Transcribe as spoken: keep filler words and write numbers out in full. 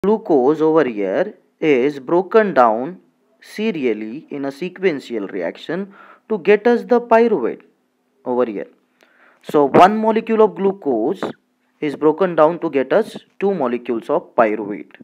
Glucose over here is broken down serially in a sequential reaction to get us the pyruvate over here. So one molecule of glucose is broken down to get us two molecules of pyruvate.